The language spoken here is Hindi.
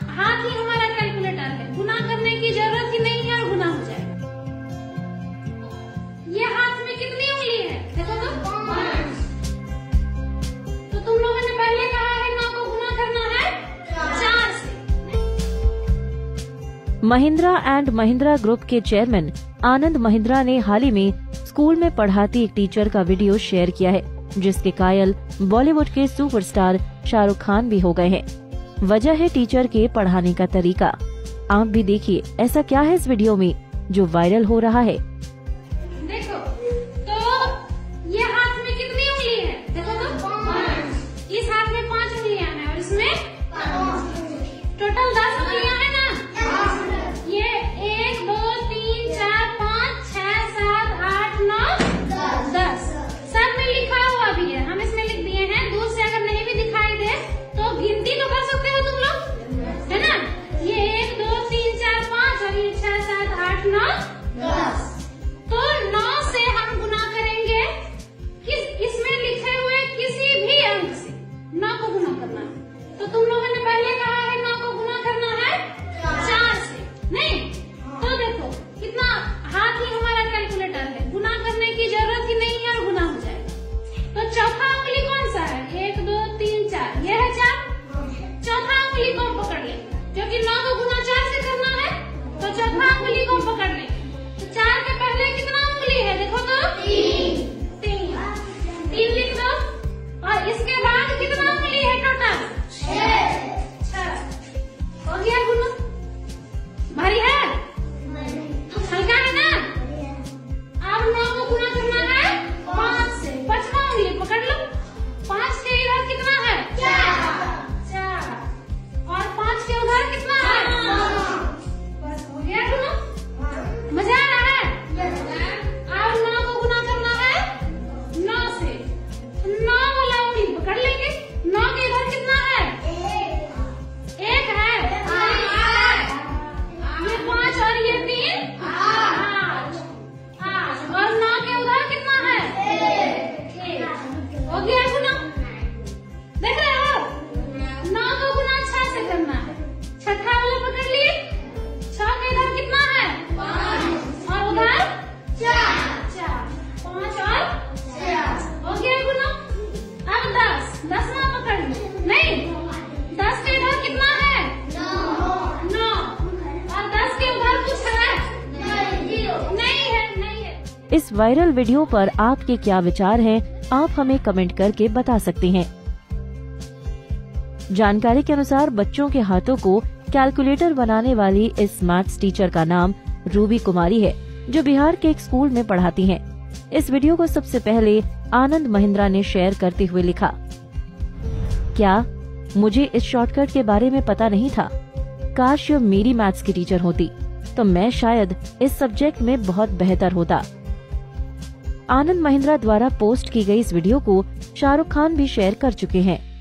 हाथ ही हमारा कैलकुलेटर है, गुना करने की जरूरत ही नहीं है और गुना हो जाएगा। ये हाथ में कितनी उंगली है देखो तो 5। तो तुम लोगों ने पहले कहा है 9 को गुना करना है 4 से। महिंद्रा एंड महिंद्रा ग्रुप के चेयरमैन आनंद महिंद्रा ने हाल ही में स्कूल में पढ़ाती एक टीचर का वीडियो शेयर किया है, जिसके कायल बॉलीवुड के सुपरस्टार शाहरुख खान भी हो गए हैं। वजह है टीचर के पढ़ाने का तरीका। आप भी देखिए ऐसा क्या है इस वीडियो में जो वायरल हो रहा है। देखो तो ये हाथ में कितनी उंगली है देखो तो 5। इस हाथ में 5 उंगलियां हैं और इसमें टोटल 10 उंगलियां हैं ना। ये 1 2 3 4 5 6 7 8 9 10 सब में लिखा हुआ भी है, हम इसमें लिख दिए हैं। दूर से अगर नहीं भी दिखाई दे तो गिनती तो कर सकते हो तुम लोग, है ना। ये 1 2 3 4 5 और ये 6 7 8 9 10। तो 9 से हम गुना करेंगे इसमें लिखे हुए किसी भी अंक से 9 को गुना करना है। तो तुम लोगों ने पहले कहा है 9 को गुना करना है 4 से, नहीं। तो देखो कितना, हाथ ही हमारा कैलकुलेटर है, गुना करने की जरूरत ही नहीं है और गुना हो जाएगा। तो चौथा उंगली कौन सा है? 1 2 3 4, ये है 4। चौथा उंगली को पकड़ ले, क्योंकि 9 को गुना 4 से करना है। तो चौथा उंगली को पकड़ ले। तो 4 के पहले कितना उंगली है देखो तो 3 लिख दो। और इसके बाद कितना उंगली है टोटल? 6। हो गया गुना? भारी है? हल्का है ना? अब 9 को गुना करना है 5 से। 5वां उंगली पकड़ लो। 5 के इधर कितना है? 4। और 5 के उधर कितना है? बस हो गया गुना। मजा आ रहा है? अब 9 को गुना करना है 9 से। 9 वाला उंगली पकड़ लेंगे। 9 के इधर कितना है? 1 है। ये 5 और ये 3 8। और 9 के उधर कितना है? 1। हो गया गुना? देख रहे हो? 9 को गुना 6 से करना है। छठा वाला पकड़ लिए। 6 के इधर कितना है? 5 और उधर 4। 5 और 4 हो गया गुना। अब 10वां पकड़ लो। नहीं, 10 के इधर कितना है? 9। और 10 के उधर कुछ है? नहीं है। इस वायरल वीडियो पर आपके क्या विचार हैं? आप हमें कमेंट करके बता सकते हैं। जानकारी के अनुसार बच्चों के हाथों को कैलकुलेटर बनाने वाली इस मैथ्स टीचर का नाम रूबी कुमारी है, जो बिहार के एक स्कूल में पढ़ाती हैं। इस वीडियो को सबसे पहले आनंद महिंद्रा ने शेयर करते हुए लिखा, क्या मुझे इस शॉर्टकट के बारे में पता नहीं था? काश ये मेरी मैथ्स की टीचर होती तो मैं शायद इस सब्जेक्ट में बहुत बेहतर होता। आनंद महिंद्रा द्वारा पोस्ट की गई इस वीडियो को शाहरुख खान भी शेयर कर चुके हैं।